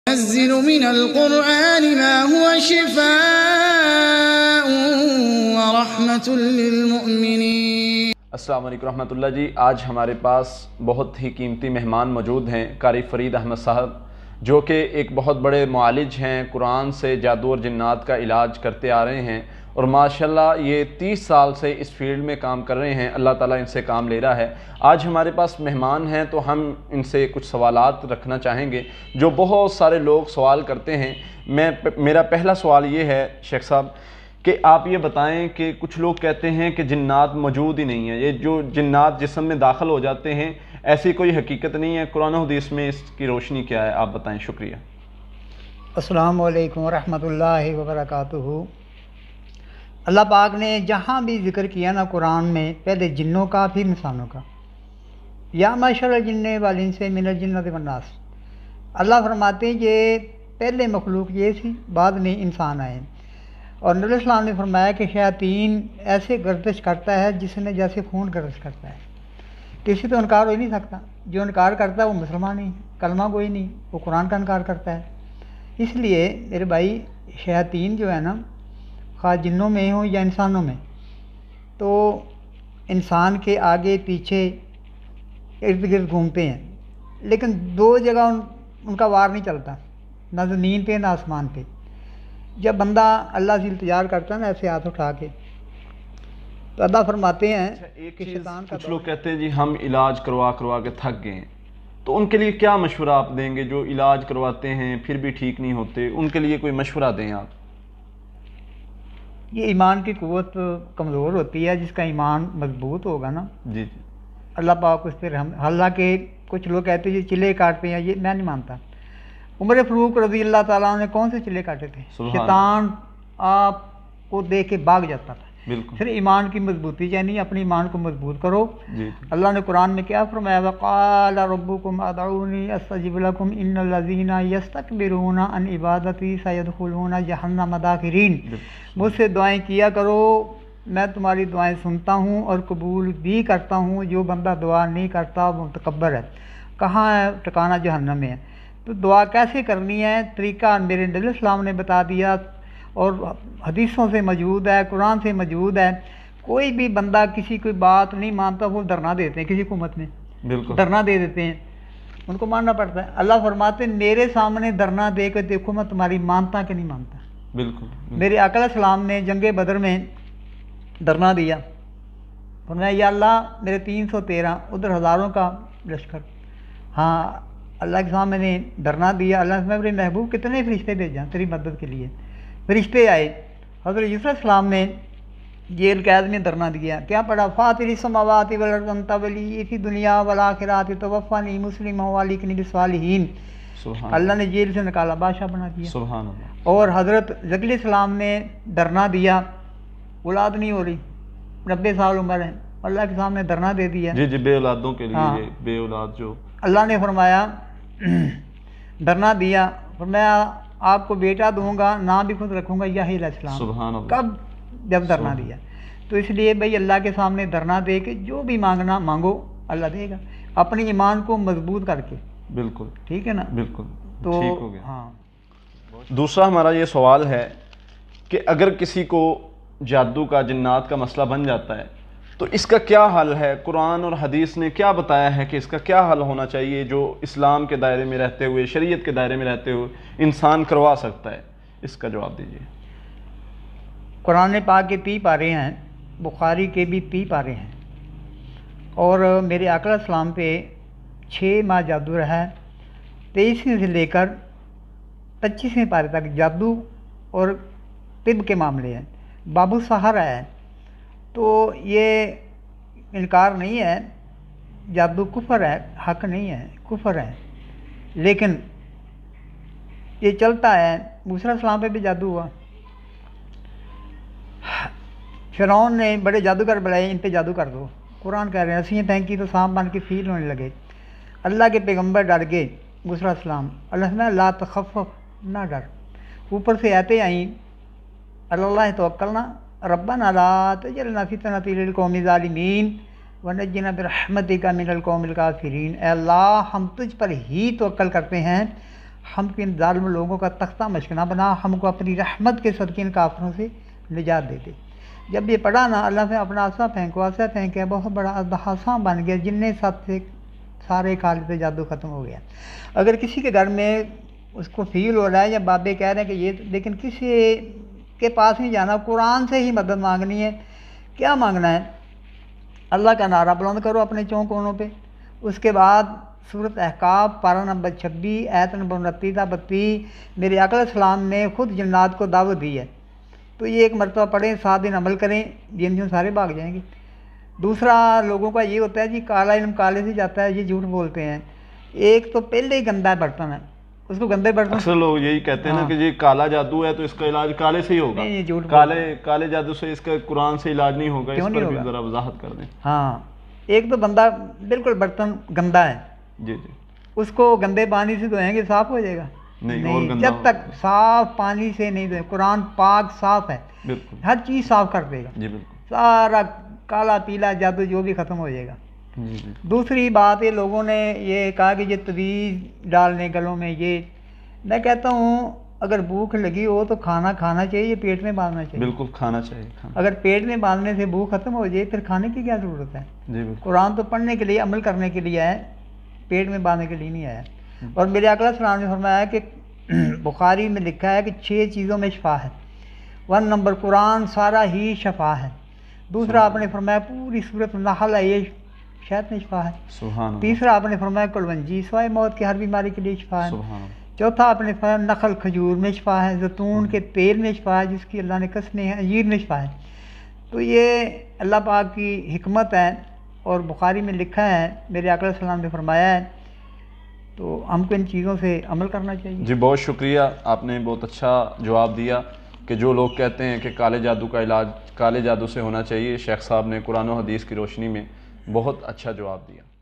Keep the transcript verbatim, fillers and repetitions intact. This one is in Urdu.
ينزل من القرآن ما هو شفاء ورحمة للمؤمنين۔ السلام علیکم رحمۃ اللہ جی، آج ہمارے پاس بہت ہی قیمتی مہمان موجود ہیں، قاری فرید احمد صاحب، جو کہ ایک بہت بڑے معالج ہیں، قرآن سے جادو اور جنات کا علاج کرتے آ رہے ہیں اور ماشاءاللہ یہ تیس سال سے اس فیلڈ میں کام کر رہے ہیں۔ اللہ تعالیٰ ان سے کام لے رہا ہے۔ آج ہمارے پاس مہمان ہیں تو ہم ان سے کچھ سوالات رکھنا چاہیں گے جو بہت سارے لوگ سوال کرتے ہیں۔ میں میرا پہلا سوال یہ ہے شیخ صاحب کہ آپ یہ بتائیں کہ کچھ لوگ کہتے ہیں کہ جنات موجود ہی نہیں ہیں، یہ جو جنات جسم میں داخل ہو جاتے ہیں ایسی کوئی حقیقت نہیں ہے، قرآن و حدیث میں اس کی روشنی کیا ہے؟ آپ بتائیں، شکریہ۔ السلام علیکم ورحمۃ اللہ وبرکاتہ۔ اللہ پاک نے جہاں بھی ذکر کیا نا قرآن میں، پہلے جنوں کا پھر انسانوں کا، یا معشر الجن والانس من الجنۃ والناس۔ اللہ فرماتے ہیں کہ پہلے مخلوق یہ تھی، بعد میں انسان آئے، اور نبی السلام نے فرمایا کہ شیاطین ایسے گردش کرتا ہے جس نے جیسے خون گردش کرتا ہے، کسی تو انکار ہو ہی نہیں سکتا۔ جو انکار کرتا ہے وہ مسلمان نہیں، کلمہ کوئی نہیں، وہ قرآن کا انکار کرتا ہے۔ اس لیے میرے بھائی، شیاطین جو ہے نا، خواہ جنوں میں ہوں یا انسانوں میں، تو انسان کے آگے پیچھے ارد گرد گھومتے ہیں، لیکن دو جگہ ان, ان کا وار نہیں چلتا، نہ زمین پہ نہ آسمان پہ۔ جب بندہ اللہ سے التجا کرتا ہے نا ایسے ہاتھ اٹھا کے، تو اللہ فرماتے ہیں ایک کہ چیز شیطان کا کچھ لوگ کہتے ہیں جی ہم علاج کروا کروا کے تھک گئے ہیں، تو ان کے لیے کیا مشورہ آپ دیں گے جو علاج کرواتے ہیں پھر بھی ٹھیک نہیں ہوتے؟ ان کے لیے کوئی مشورہ دیں آپ۔ یہ ایمان کی قوت کمزور ہوتی ہے، جس کا ایمان مضبوط ہوگا نا، جی جی اللہ پاک اس پہ رحم۔ حالانکہ کچھ لوگ کہتے ہیں یہ چلے کاٹتے ہیں، یہ میں نہیں مانتا۔ عمر فاروق رضی اللہ تعالیٰ عنہ نے کون سے چلے کاٹے تھے؟ شیطان آپ کو دیکھ کے بھاگ جاتا تھا۔ بالکل، پھر ایمان کی مضبوطی چاہیے، اپنے ایمان کو مضبوط کرو۔ جی اللہ نے قرآن میں کیا فرمایا؟ وَقَالَ رَبُّكُمْ ادْعُونِي أَسْتَجِبْ لَكُمْ إِنَّ الَّذِينَ يَسْتَكْبِرُونَ عَنْ عِبَادَتِي سَيَدْخُلُونَ جَهَنَّمَ دَاخِرِينَ۔ مجھ سے دعائیں کیا کرو، میں تمہاری دعائیں سنتا ہوں اور قبول بھی کرتا ہوں۔ جو بندہ دعا نہیں کرتا وہ متکبر ہے، کہاں ہے ٹھکانہ؟ جہنم میں ہے۔ تو دعا کیسے کرنی ہے، طریقہ میرے نبی السلام نے بتا دیا، اور حدیثوں سے موجود ہے، قرآن سے موجود ہے۔ کوئی بھی بندہ کسی کوئی بات نہیں مانتا، وہ دھرنا دیتے ہیں، کسی حکومت میں بالکل دھرنا دے دیتے ہیں، ان کو ماننا پڑتا ہے۔ اللہ فرماتے ہیں میرے سامنے دھرنا دے کے دیکھو میں تمہاری مانتا کہ نہیں مانتا۔ بالکل میرے آقا علیہ السلام نے جنگ بدر میں دھرنا دیا، فرمایا یا اللہ میرے تین سو تیرہ ادھر ہزاروں کا لشکر، ہاں اللہ کے سامنے میں نے دھرنا دیا۔ اللہ سے میرے محبوب کتنے فرشتے بھیجا تیری مدد کے لیے؟ فرشتے آئے۔ حضرت یوسف علیہ السلام نے جیل قید میں دھرنا دیا، کیا پڑھا؟ فاطر السماوات والارض انت ولی فی دنیا والآخرۃ توفنی مسلما والحقنی بالصالحین۔ اللہ نے جیل سے نکالا، بادشاہ بنا دیا۔ سبحان اللہ۔ اور حضرت زکریا علیہ السلام نے دھرنا دیا، اولاد نہیں ہو رہی، نبے سال عمر ہے، اللہ کے سامنے دھرنا دے دیا۔ جی جی بے اولادوں کے لیے، ہاں۔ یہ بے اولاد جو اللہ نے فرمایا دھرنا دیا، فرمایا آپ کو بیٹا دوں گا، نام بھی خود رکھوں گا یحییٰ علیہ السلام۔ سبحان اللہ۔ کب؟ جب دھرنا دیا۔ تو اس لیے بھائی اللہ کے سامنے دھرنا دے کے جو بھی مانگنا مانگو، اللہ دے گا، اپنے ایمان کو مضبوط کر کے۔ بالکل ٹھیک ہے نا؟ بالکل تو ٹھیک ہو گیا۔ ہاں۔ دوسرا ہمارا یہ سوال ہے کہ اگر کسی کو جادو کا، جنات کا مسئلہ بن جاتا ہے تو اس کا کیا حل ہے؟ قرآن اور حدیث نے کیا بتایا ہے کہ اس کا کیا حل ہونا چاہیے جو اسلام کے دائرے میں رہتے ہوئے، شریعت کے دائرے میں رہتے ہوئے انسان کروا سکتا ہے؟ اس کا جواب دیجیے۔ قرآن پاک کے تی پارے ہیں، بخاری کے بھی تی پارے ہیں، اور میرے آقا علیہ السلام پہ چھ ماہ جادو رہا ہے۔ تیئیسویں سے لے کر پچیسویں پارے تک جادو اور طب کے معاملے ہیں۔ باب السحر ہے، تو یہ انکار نہیں ہے، جادو کفر ہے، حق نہیں ہے، کفر ہے، لیکن یہ چلتا ہے۔ موسیٰ علیہ السلام پہ بھی جادو ہوا، فرعون نے بڑے جادوگر بلائے، ان پہ جادو کر دو۔ قرآن کہہ رہے ہیں رسیاں پھینکی تو سانپ بن کے فیل ہونے لگے۔ اللہ کے پیغمبر ڈر گئے، موسیٰ علیہ السلام، اللہ نے لا تخف، نہ ڈر۔ اوپر سے آتے آئیں اللہ توکلنا ربنا لا تجعلنا فتنة للقوم الظالمین ونجنا برحمتک من القوم الکافرین۔ اے اللہ ہم تجھ پر ہی توکل کرتے ہیں، ہم کو ان ظالم لوگوں کا تختہ مشق نہ بنا، ہم کو اپنی رحمت کے صدقے ان کافروں سے نجات دے دے۔ جب یہ پڑھا نا اللہ سے اپنا عصا پھینکو، عصا پھینکے بہت بڑا عصا بن گیا، جن سب سے سارے کالے جادو ختم ہو گیا۔ اگر کسی کے گھر میں اس کو فیل ہو رہا ہے یا بابے کہہ رہے ہیں کہ یہ، لیکن کسی کے پاس نہیں جانا، قرآن سے ہی مدد مانگنی ہے۔ کیا مانگنا ہے؟ اللہ کا نعرہ بلند کرو اپنے چون کونوں پہ۔ اس کے بعد سورۃ احقاف پارہ نمبر چھبیس آیت نمبر انتیس تا بتیس میرے آقا علیہ السلام نے خود جنات کو دعوت دی ہے، تو یہ ایک مرتبہ پڑھیں، سات دن عمل کریں، جن جن سارے بھاگ جائیں گے۔ دوسرا لوگوں کا یہ ہوتا ہے جی کالا علم کالے سے جاتا ہے، یہ جھوٹ بولتے ہیں۔ ایک تو پہلے ہی گندا برتن ہے، اس کو گندے برتن، اکثر لوگ یہی کہتے ہیں نا کہ یہ کالا جادو ہے تو اس کا علاج کالے سے ہی ہوگا۔ نہیں، یہ جھوٹ کالے کالے جادو سے اس کا قرآن سے علاج نہیں ہوگا، اس کیوں پر نہیں بھی ہوگا؟ ذرا وضاحت کر دیں۔ ہاں، ایک تو بندہ بالکل برتن گندا ہے، جی جی اس کو گندے پانی سے دھوئیں گے صاف ہو جائے گا؟ نہیں، اور گندا جب تک صاف پانی سے نہیں دھوئیں۔ قرآن پاک صاف ہے، بالکل ہر چیز صاف کر دے گا، جی بالکل سارا کالا پیلا جادو جو بھی ختم ہو جائے گا۔ جی جی دوسری بات یہ لوگوں نے یہ کہا کہ یہ تویز ڈالنے گلوں میں، یہ میں کہتا ہوں اگر بھوک لگی ہو تو کھانا کھانا چاہیے، یہ پیٹ میں باندھنا چاہیے۔ بالکل کھانا چاہیے کھانا۔ اگر پیٹ میں باندھنے سے بھوک ختم ہو جائے پھر کھانے کی کیا ضرورت ہے؟ جی بالکل قرآن تو پڑھنے کے لیے، عمل کرنے کے لیے ہے، پیٹ میں باندھنے کے لیے نہیں آیا۔ اور میرے آقا علیہ السلام نے فرمایا کہ بخاری میں لکھا ہے کہ چھ چیزوں میں شفا ہے۔ ون نمبر قرآن سارا ہی شفا ہے۔ دوسرا آپ نے فرمایا پوری سورۃ النحل ہے، یہ شاید میں شفا ہے۔ سبحان اللہ تیسرا آپ نے فرمایا کلونجی سوائے موت کی ہر بیماری کے لیے شفا ہے۔ سبحان اللہ چوتھا آپ نے فرمایا نخل کھجور میں شفا ہے، زیتون کے تیل میں شفا ہے جس کی اللہ نے قسمیں ہیں، انجیر میں شفا ہے۔ تو یہ اللہ پاک کی حکمت ہے اور بخاری میں لکھا ہے، میرے آقا علیہ السلام نے فرمایا ہے، تو ہم کو ان چیزوں سے عمل کرنا چاہیے۔ جی بہت شکریہ، آپ نے بہت اچھا جواب دیا کہ جو لوگ کہتے ہیں کہ کالے جادو کا علاج کالے جادو سے ہونا چاہیے، شیخ صاحب نے قرآن و حدیث کی روشنی میں بہت اچھا جواب دیا۔